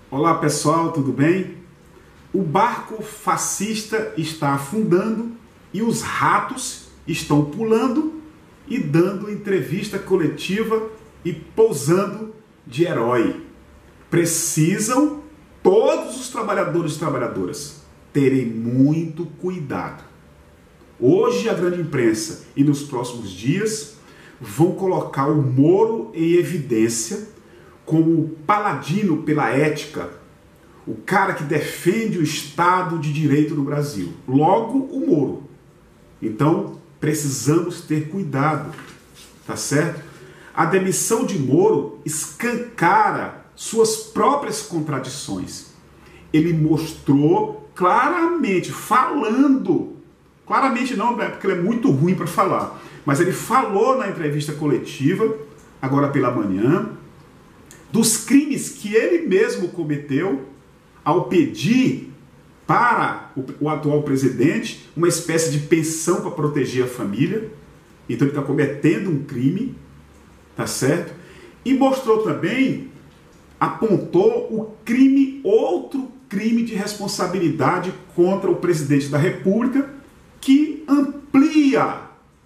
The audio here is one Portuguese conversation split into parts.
Olá pessoal, tudo bem? O barco fascista está afundando e os ratos estão pulando e dando entrevista coletiva e pousando de herói. Precisam todos os trabalhadores e trabalhadoras terem muito cuidado. Hoje a grande imprensa e nos próximos dias vão colocar o Moro em evidência como o paladino pela ética, o cara que defende o Estado de Direito no Brasil. Logo, o Moro. Então, precisamos ter cuidado, tá certo? A demissão de Moro escancara suas próprias contradições. Ele mostrou claramente, falando, claramente não, né, porque ele é muito ruim para falar, mas ele falou na entrevista coletiva, agora pela manhã, dos crimes que ele mesmo cometeu ao pedir para o atual presidente uma espécie de pensão para proteger a família. Então ele está cometendo um crime, tá certo? E mostrou também, apontou o crime, outro crime de responsabilidade contra o presidente da República, que amplia,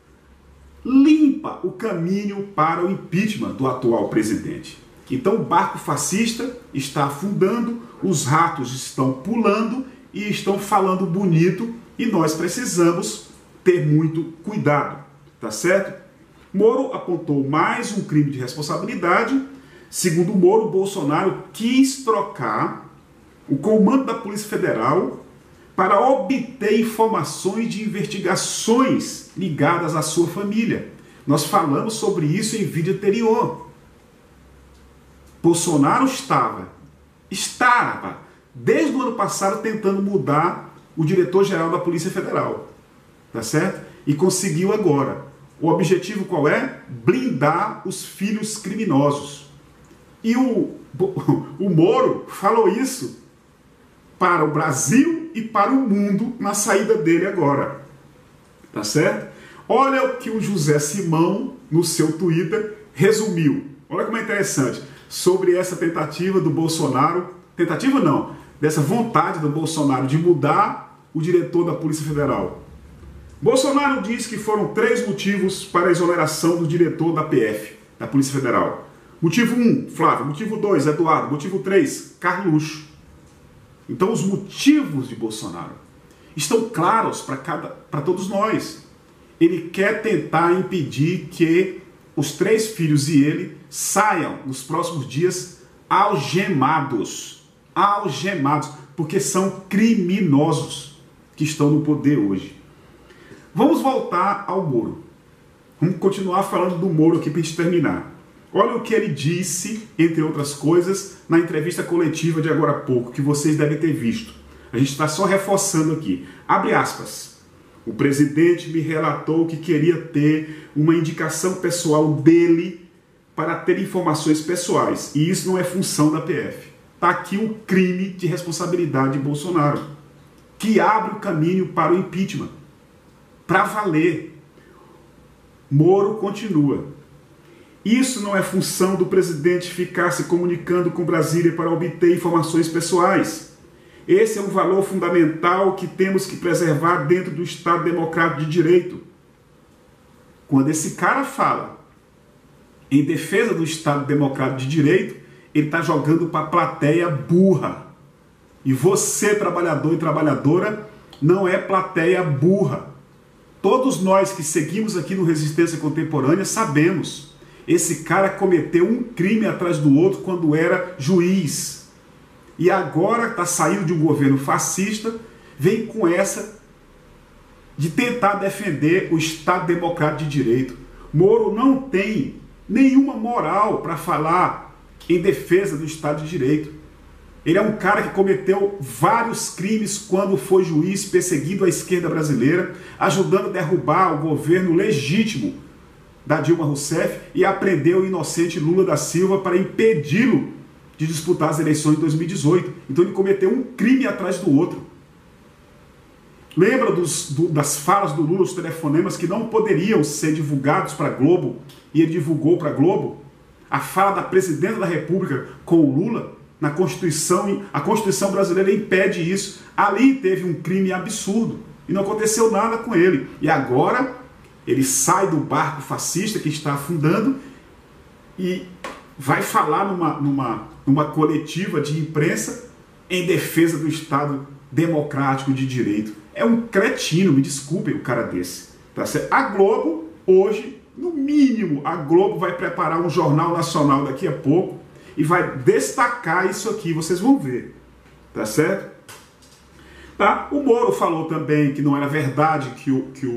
limpa o caminho para o impeachment do atual presidente. Então o barco fascista está afundando, os ratos estão pulando e estão falando bonito e nós precisamos ter muito cuidado, tá certo? Moro apontou mais um crime de responsabilidade. Segundo Moro, Bolsonaro quis trocar o comando da Polícia Federal para obter informações de investigações ligadas à sua família. Nós falamos sobre isso em vídeo anterior. Bolsonaro estava, desde o ano passado, tentando mudar o diretor-geral da Polícia Federal, tá certo? E conseguiu agora. O objetivo qual é? Blindar os filhos criminosos. E o Moro falou isso para o Brasil e para o mundo na saída dele agora, tá certo? Olha o que o José Simão, no seu Twitter, resumiu. Olha como é interessante. Sobre essa tentativa do Bolsonaro, tentativa não, dessa vontade do Bolsonaro de mudar o diretor da Polícia Federal. Bolsonaro diz que foram 3 motivos para a exoneração do diretor da PF, da Polícia Federal. Motivo 1, Flávio. Motivo 2, Eduardo. Motivo 3, Carluxo. Então os motivos de Bolsonaro estão claros para todos nós. Ele quer tentar impedir que os 3 filhos e ele saiam nos próximos dias algemados, porque são criminosos que estão no poder hoje. Vamos voltar ao Moro. Vamos continuar falando do Moro aqui para a gente terminar. Olha o que ele disse, entre outras coisas, na entrevista coletiva de agora há pouco, que vocês devem ter visto. A gente está só reforçando aqui. Abre aspas. O presidente me relatou que queria ter uma indicação pessoal dele para ter informações pessoais. E isso não é função da PF. Está aqui o crime de responsabilidade de Bolsonaro, que abre o caminho para o impeachment. Para valer. Moro continua. Isso não é função do presidente ficar se comunicando com Brasília para obter informações pessoais. Esse é um valor fundamental que temos que preservar dentro do Estado Democrático de Direito. Quando esse cara fala em defesa do Estado Democrático de Direito, ele está jogando para a plateia burra. E você, trabalhador e trabalhadora, não é plateia burra. Todos nós que seguimos aqui no Resistência Contemporânea sabemos. Esse cara cometeu um crime atrás do outro quando era juiz. E agora está saindo de um governo fascista, vem com essa de tentar defender o Estado Democrático de Direito. Moro não tem nenhuma moral para falar em defesa do Estado de Direito. Ele é um cara que cometeu vários crimes quando foi juiz, perseguindo a esquerda brasileira, ajudando a derrubar o governo legítimo da Dilma Rousseff e apreendeu o inocente Lula da Silva para impedi-lo de disputar as eleições de 2018. Então ele cometeu um crime atrás do outro. Lembra das falas do Lula, os telefonemas que não poderiam ser divulgados para a Globo, e ele divulgou para a Globo? A fala da presidenta da República com o Lula, na Constituição, a Constituição brasileira impede isso. Ali teve um crime absurdo e não aconteceu nada com ele. E agora ele sai do barco fascista que está afundando e vai falar numa coletiva de imprensa em defesa do Estado democrático de direito. É um cretino, me desculpem, um cara desse. Tá certo? A Globo, hoje, no mínimo, a Globo vai preparar um jornal nacional daqui a pouco e vai destacar isso aqui, vocês vão ver. Tá certo? Tá? O Moro falou também que não era verdade que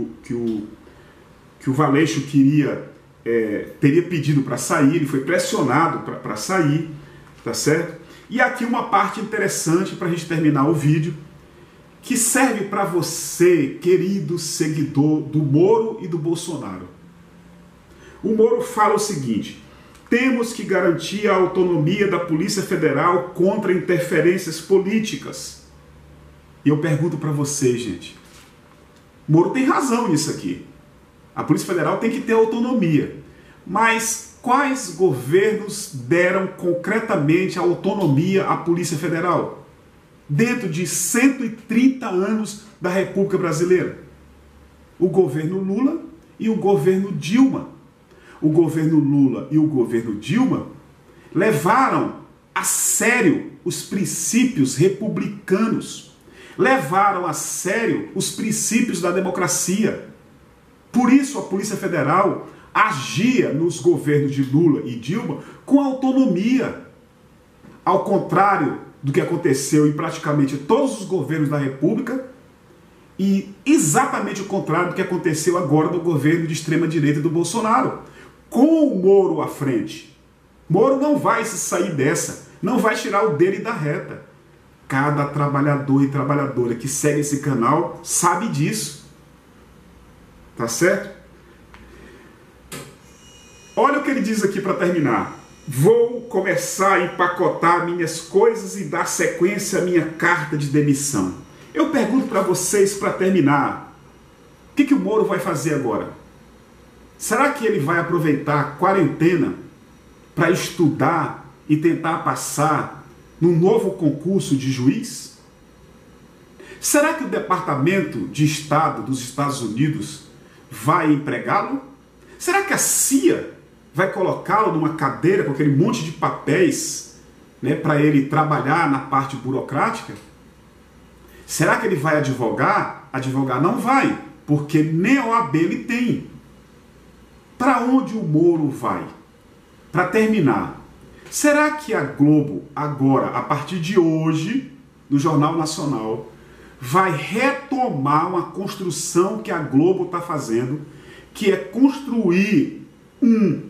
o Valeixo teria pedido para sair, ele foi pressionado para sair, tá certo? E aqui uma parte interessante para a gente terminar o vídeo, que serve para você, querido seguidor do Moro e do Bolsonaro. O Moro fala o seguinte: temos que garantir a autonomia da Polícia Federal contra interferências políticas. E eu pergunto para vocês, gente, Moro tem razão nisso aqui. A Polícia Federal tem que ter autonomia. Mas quais governos deram concretamente a autonomia à Polícia Federal? Dentro de 130 anos da República Brasileira. O governo Lula e o governo Dilma. O governo Lula e o governo Dilma levaram a sério os princípios republicanos. Levaram a sério os princípios da democracia. Por isso a Polícia Federal agia nos governos de Lula e Dilma com autonomia. Ao contrário do que aconteceu em praticamente todos os governos da República e exatamente o contrário do que aconteceu agora no governo de extrema-direita do Bolsonaro. Com o Moro à frente. Moro não vai se sair dessa, não vai tirar o dele da reta. Cada trabalhador e trabalhadora que segue esse canal sabe disso. Tá certo? Olha o que ele diz aqui para terminar. Vou começar a empacotar minhas coisas e dar sequência à minha carta de demissão. Eu pergunto para vocês, para terminar, o que o Moro vai fazer agora? Será que ele vai aproveitar a quarentena para estudar e tentar passar num novo concurso de juiz? Será que o Departamento de Estado dos Estados Unidos vai empregá-lo? Será que a CIA vai colocá-lo numa cadeira com aquele monte de papéis, né, para ele trabalhar na parte burocrática? Será que ele vai advogar? Advogar não vai, porque nem a OAB ele tem. Para onde o Moro vai? Para terminar, será que a Globo agora, a partir de hoje, no Jornal Nacional, vai retomar uma construção que a Globo está fazendo, que é construir um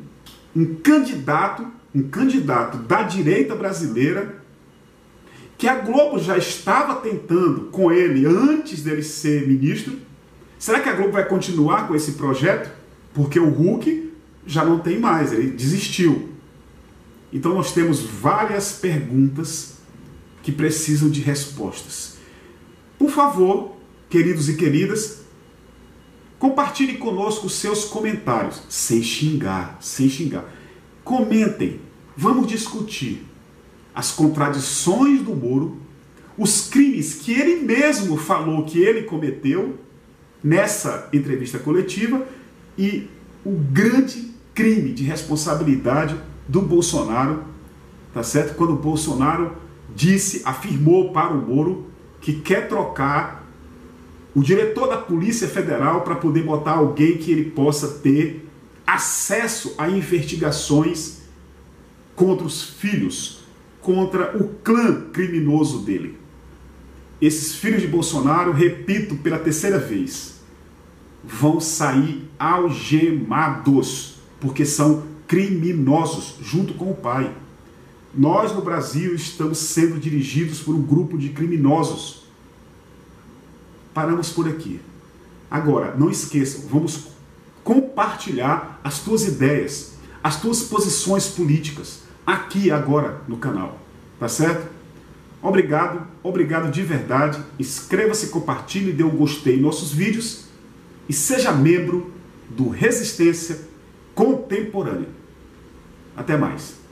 candidato da direita brasileira, que a Globo já estava tentando com ele antes dele ser ministro? Será que a Globo vai continuar com esse projeto? Porque o Huck já não tem mais, ele desistiu. Então nós temos várias perguntas que precisam de respostas. Por favor, queridos e queridas, compartilhem conosco os seus comentários, sem xingar, sem xingar. Comentem, vamos discutir as contradições do Moro, os crimes que ele mesmo falou que ele cometeu nessa entrevista coletiva e o grande crime de responsabilidade do Bolsonaro, tá certo? Quando o Bolsonaro afirmou para o Moro que quer trocar o diretor da Polícia Federal para poder botar alguém que ele possa ter acesso a investigações contra os filhos, contra o clã criminoso dele. Esses filhos de Bolsonaro, repito pela terceira vez, vão sair algemados, porque são criminosos, junto com o pai. Nós no Brasil estamos sendo dirigidos por um grupo de criminosos. Paramos por aqui. Agora, não esqueçam, vamos compartilhar as tuas ideias, as tuas posições políticas, aqui agora no canal. Tá certo? Obrigado, obrigado de verdade. Inscreva-se, compartilhe, dê um gostei em nossos vídeos e seja membro do Resistência Contemporânea. Até mais.